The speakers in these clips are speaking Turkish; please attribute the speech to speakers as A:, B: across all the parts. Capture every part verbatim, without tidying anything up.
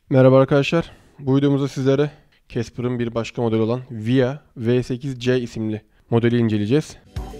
A: Merhaba arkadaşlar. Bu videomuzda sizlere Casper'ın bir başka modeli olan Via V sekiz C isimli modeli inceleyeceğiz.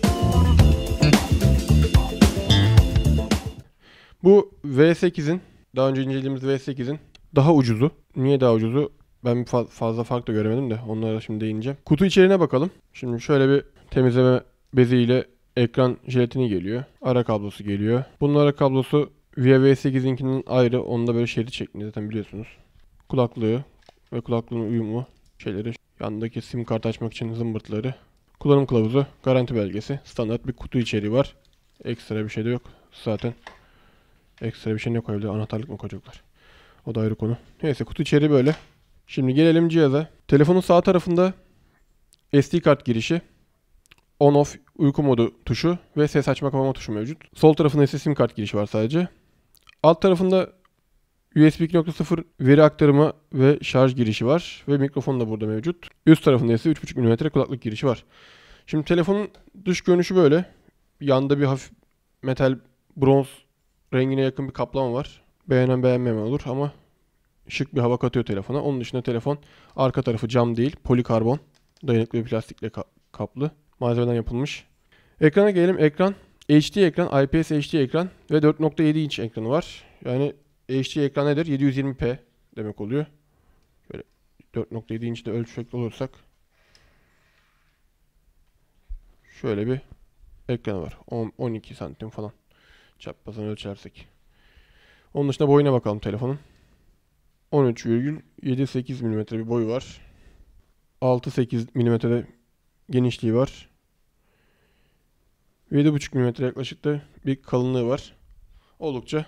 A: Bu V sekizin, daha önce incelediğimiz V sekizin daha ucuzu. Niye daha ucuzu? Ben fa- fazla fark da göremedim de onlara şimdi değineceğim. Kutu içeriğine bakalım. Şimdi şöyle bir temizleme beziyle ekran jelatini geliyor. Ara kablosu geliyor. Bunun ara kablosu Via V sekizinkinin ayrı. Onda böyle şerit şeklinde zaten biliyorsunuz. Kulaklığı ve kulaklığın uyumlu şeyleri, yandaki sim kart açmak için zımbırtları, kullanım kılavuzu, garanti belgesi, standart bir kutu içeriği var. Ekstra bir şey de yok. Zaten ekstra bir şey ne koyabilir? Anahtarlık mı koyacaklar? O da ayrı konu. Neyse, kutu içeriği böyle. Şimdi gelelim cihaza. Telefonun sağ tarafında S D kart girişi, on off uyku modu tuşu ve ses açma kapama tuşu mevcut. Sol tarafında ise sim kart girişi var sadece. Alt tarafında U S B iki nokta sıfır veri aktarımı ve şarj girişi var ve mikrofon da burada mevcut. Üst tarafında ise üç buçuk milimetre kulaklık girişi var. Şimdi telefonun dış görünüşü böyle. Yanda bir hafif metal bronz rengine yakın bir kaplama var. Beğenen beğenmeyen olur ama şık bir hava katıyor telefona. Onun dışında telefon arka tarafı cam değil, polikarbon dayanıklı bir plastikle ka- kaplı. Malzemeden yapılmış. Ekrana gelelim. Ekran H D ekran, I P S H D ekran ve dört nokta yedi inç ekranı var. Yani H D ekran nedir? yedi yüz yirmi p demek oluyor. Şöyle dört nokta yedi inçte ölçecek olursak şöyle bir ekranı var. on on iki santim falan çaprazını ölçersek. Onun dışında boyuna bakalım telefonun. on üç virgül yedi sekiz milimetre bir boyu var. altı sekiz milimetre genişliği var. yedi buçuk milimetre yaklaşık da bir kalınlığı var. Oldukça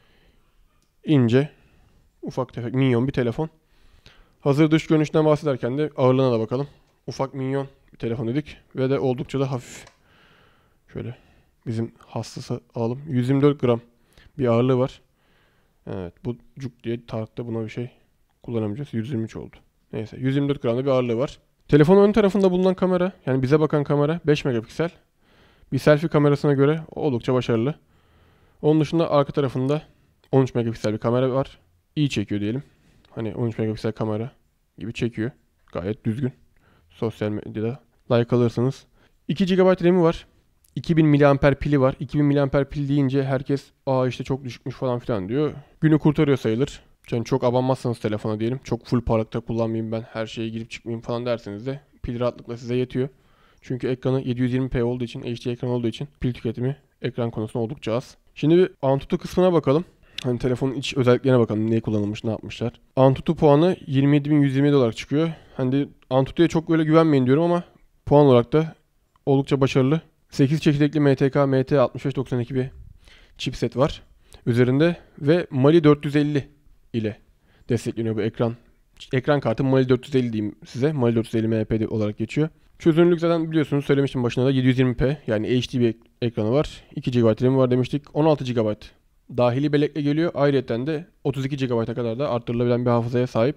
A: ince, ufak tefek, minyon bir telefon. Hazır dış görünüşünden bahsederken de ağırlığına da bakalım. Ufak, minyon bir telefon dedik ve de oldukça da hafif. Şöyle bizim hassası alalım. yüz yirmi dört gram bir ağırlığı var. Evet, bu cuk diye tartıda buna bir şey kullanamayacağız. yüz yirmi üç oldu. Neyse, yüz yirmi dört gramda bir ağırlığı var. Telefonun ön tarafında bulunan kamera, yani bize bakan kamera beş megapiksel. Bir selfie kamerasına göre oldukça başarılı. Onun dışında arka tarafında on üç megapiksel bir kamera var. İyi çekiyor diyelim. Hani on üç megapiksel kamera gibi çekiyor. Gayet düzgün. Sosyal medyada like alırsanız. iki gigabayt RAM'i var. iki bin miliamper pili var. iki bin miliamper pil deyince herkes aa işte çok düşükmüş falan filan diyor. Günü kurtarıyor sayılır. Yani çok abanmazsanız telefona diyelim. Çok full parlakta kullanmayayım ben, her şeye girip çıkmayayım falan derseniz de pil rahatlıkla size yetiyor. Çünkü ekranı yedi yüz yirmi p olduğu için, H D ekran olduğu için pil tüketimi ekran konusunda oldukça az. Şimdi bir Antutu kısmına bakalım. Hani telefonun iç özelliklerine bakalım. Ne kullanılmış, ne yapmışlar. Antutu puanı yirmi yedi bin yüz yirmi yedi olarak çıkıyor. Hani Antutu'ya çok böyle güvenmeyin diyorum ama puan olarak da oldukça başarılı. sekiz çekirdekli M T K M T altmış beş doksan iki bir chipset var üzerinde ve Mali dört yüz elli ile destekleniyor bu ekran. Ekran kartı Mali dört yüz elli diyeyim size. Mali dört yüz elli M P olarak geçiyor. Çözünürlük zaten biliyorsunuz, söylemiştim başında da, yedi yüz yirmi p yani H D bir ekranı var. iki gigabayt RAM'i var demiştik. on altı gigabayt dahili bellekle geliyor. Ayrıca de otuz iki gigabayta kadar da arttırılabilen bir hafızaya sahip.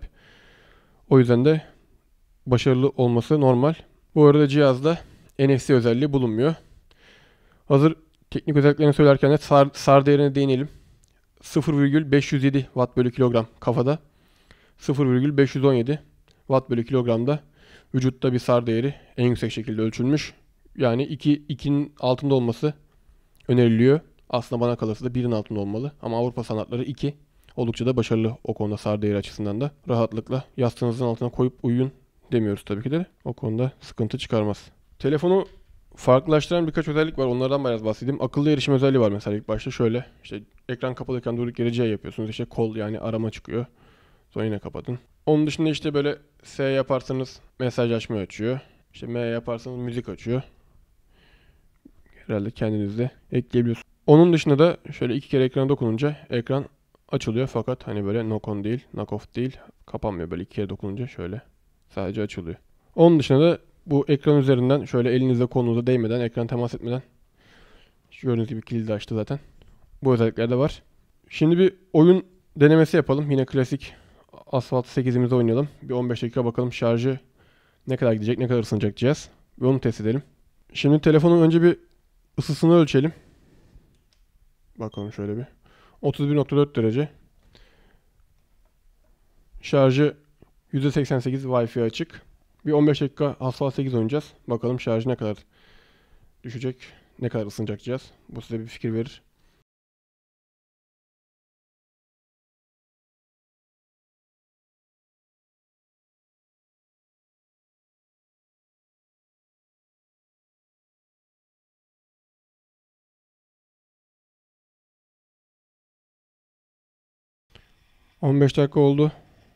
A: O yüzden de başarılı olması normal. Bu arada cihazda N F C özelliği bulunmuyor. Hazır teknik özelliklerini söylerken de SAR, SAR değerine değinelim. sıfır virgül beş yüz yedi watt bölü kilogram kafada. sıfır virgül beş yüz on yedi watt bölü kilogramda vücutta bir SAR değeri en yüksek şekilde ölçülmüş. Yani iki, ikinin altında olması öneriliyor. Aslında bana kalırsa da birin altında olmalı. Ama Avrupa standartları iki. Oldukça da başarılı o konuda, SAR değeri açısından da. Rahatlıkla yastığınızın altına koyup uyuyun demiyoruz tabii ki de. O konuda sıkıntı çıkarmaz. Telefonu farklılaştıran birkaç özellik var. Onlardan biraz bahsedeyim. Akıllı erişim özelliği var mesela ilk başta. Şöyle işte ekran kapalıyken durduk yere C yapıyorsunuz. İşte kol, yani arama çıkıyor. Sonra yine kapatın. Onun dışında işte böyle S yaparsanız mesaj açmayı açıyor. İşte M yaparsanız müzik açıyor. Herhalde kendiniz de ekleyebiliyorsunuz. Onun dışında da şöyle iki kere ekrana dokununca ekran açılıyor, fakat hani böyle knock on değil, knock off değil, kapanmıyor. Böyle iki kere dokununca şöyle sadece açılıyor. Onun dışında da bu ekran üzerinden şöyle elinizle kolunuza değmeden, ekran temas etmeden, gördüğünüz gibi kilidi açtı zaten. Bu özellikler de var. Şimdi bir oyun denemesi yapalım. Yine klasik Asphalt sekizimizde oynayalım. Bir on beş dakika bakalım şarjı ne kadar gidecek, ne kadar ısınacak cihaz. Ve onu test edelim. Şimdi telefonun önce bir ısısını ölçelim. Bakalım şöyle bir. otuz bir nokta dört derece. Şarjı yüzde seksen sekiz, Wi-Fi açık. Bir on beş dakika Asphalt sekiz oynayacağız. Bakalım şarjı ne kadar düşecek, ne kadar ısınacak cihaz. Bu size bir fikir verir. on beş dakika oldu.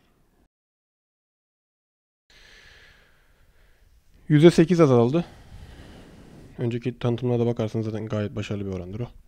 A: yüzde sekiz azaldı. Önceki tanıtımlara da bakarsanız zaten gayet başarılı bir orandır o.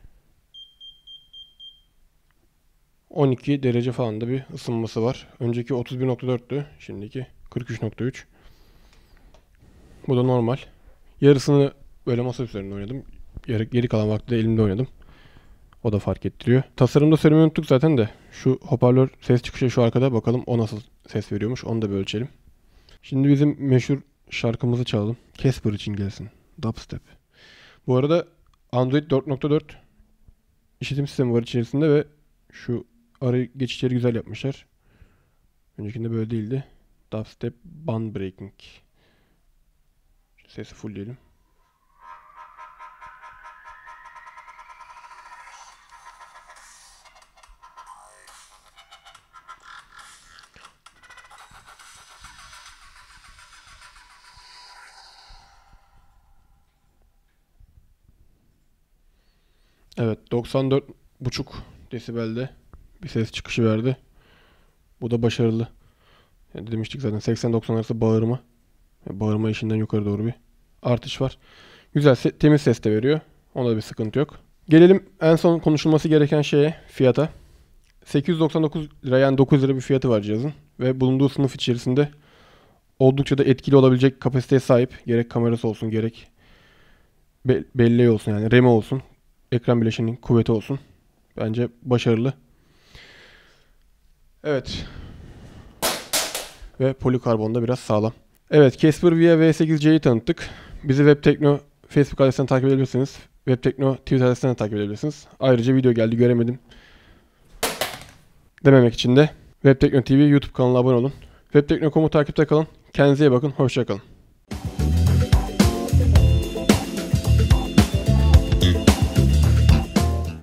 A: on iki derece falan da bir ısınması var. Önceki otuz bir nokta dörttü. Şimdiki kırk üç nokta üç. Bu da normal. Yarısını böyle masa üzerinde oynadım. Geri kalan vakti de elimde oynadım. O da fark ettiriyor. Tasarımda söylemeyi unuttuk zaten de. Şu hoparlör ses çıkışı şu arkada. Bakalım o nasıl ses veriyormuş. Onu da bir ölçelim. Şimdi bizim meşhur şarkımızı çalalım. Casper için gelsin. Dubstep. Bu arada Android dört nokta dört işletim sistemi var içerisinde ve şu arı geçişleri güzel yapmışlar. Öncekinde böyle değildi. Dubstep Band Breaking. Sesi full diyelim. Evet, doksan dört buçuk desibelde bir ses çıkışı verdi. Bu da başarılı. Yani demiştik zaten seksen doksan arası bağırma. Yani bağırma işinden yukarı doğru bir artış var. Güzel, se- temiz ses de veriyor. Onda da bir sıkıntı yok. Gelelim en son konuşulması gereken şeye, fiyata. sekiz yüz doksan dokuz lira, yani dokuz lira bir fiyatı var cihazın. Ve bulunduğu sınıf içerisinde oldukça da etkili olabilecek kapasiteye sahip. Gerek kamerası olsun, gerek be- belleği olsun, yani RAM'i olsun. Ekran bileşeninin kuvveti olsun. Bence başarılı. Evet. Ve polikarbon da biraz sağlam. Evet, Casper V V sekiz C'yi tanıttık. Bizi Webtekno Facebook adresinden takip edebilirsiniz. Webtekno Twitter adresinden takip edebilirsiniz. Ayrıca video geldi göremedim dememek için de Webtekno T V YouTube kanalına abone olun. Webtekno nokta com'u takipte kalın. Kendinize iyi bakın. Hoşça kalın.